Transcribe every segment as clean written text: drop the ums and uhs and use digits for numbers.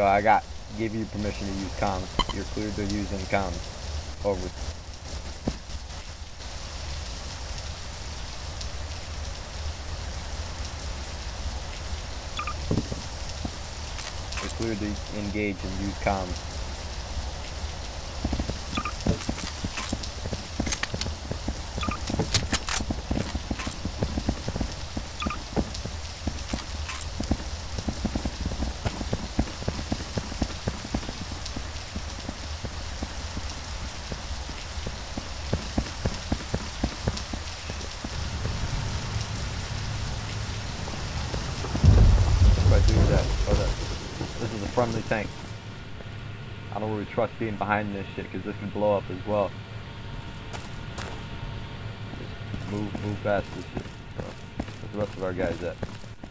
Yo, give you permission to use comms. You're cleared to using comms. Over. You're cleared to engage and use comms. This is a friendly tank. I don't really trust being behind this shit because this can blow up as well. Just move past this shit. So, where's the rest of our guys at?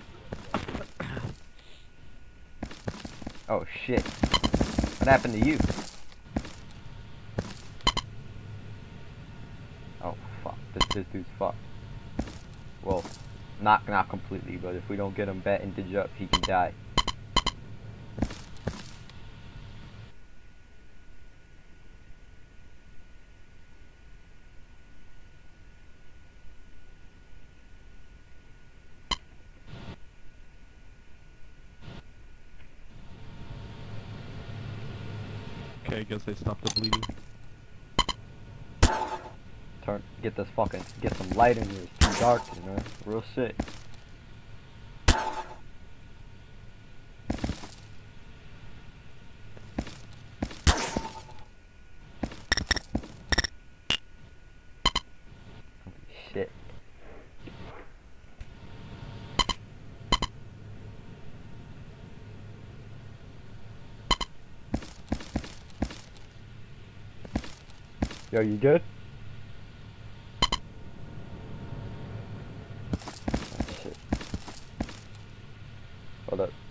Oh shit. What happened to you? Oh fuck. This dude's fucked. Well, not completely, but if we don't get him bandaged up, he can die. Okay, I guess I stopped the bleeding. Get some light in here. It's too dark, you know. Real shit. Shit. Yo, you good? Shit. Hold up.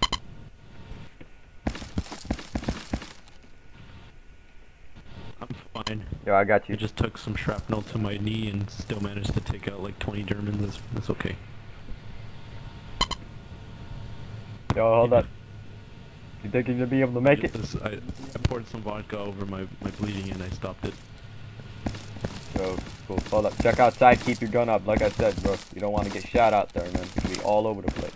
I'm fine. Yo, I got you. I just took some shrapnel to my knee and still managed to take out like 20 Germans. That's okay. Yo, hold up. You think you're gonna be able to make it? I poured some vodka over my bleeding and I stopped it. Yo, cool. Hold up. Check outside. Keep your gun up. Like I said, bro. You don't want to get shot out there, man. It can be all over the place.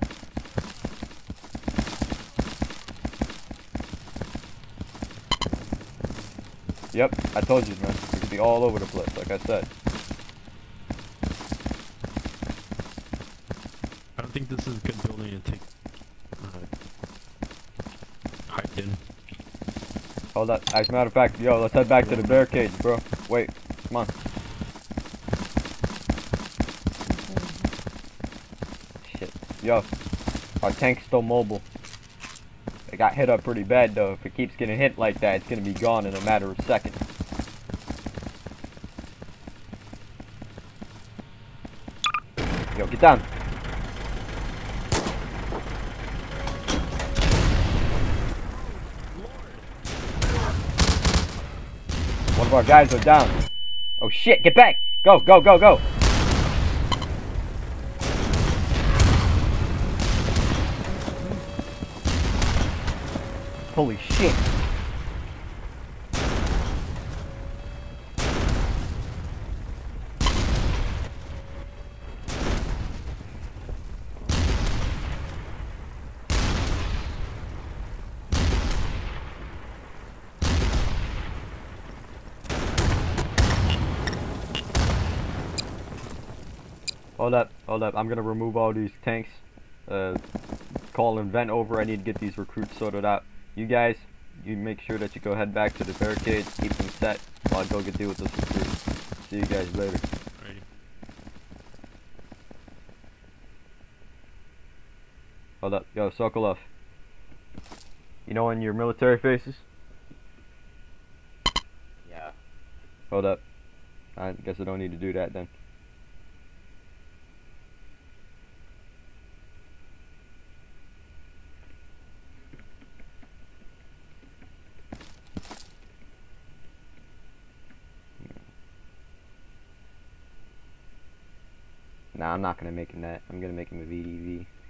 Yep, I told you, man. It can be all over the place, like I said. I don't think this is a good building to take hide in. Hold up. As a matter of fact, yo, let's head back to the barricades, bro. Wait, come on. Shit. Yo, our tank's still mobile. It got hit up pretty bad, though. If it keeps getting hit like that, it's gonna be gone in a matter of seconds. Yo, get down. One of our guys are down. Oh shit, get back! Go, go, go, go! Holy shit. Hold up. I'm gonna remove all these tanks. Call and vent over. I need to get these recruits sorted out. You guys, you make sure that you go head back to the barricades, keep them set, while I go deal with this recruit. See you guys later. Alrighty. Hold up. Yo, Sokolov. You know in your military faces? Yeah. Hold up. I guess I don't need to do that then. Nah, I'm not gonna make him that. I'm gonna make him a VDV.